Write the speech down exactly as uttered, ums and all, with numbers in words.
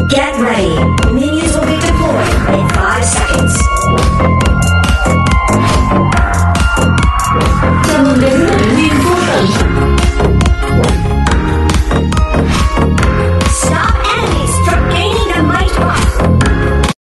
Get ready. Minions will be deployed in five seconds.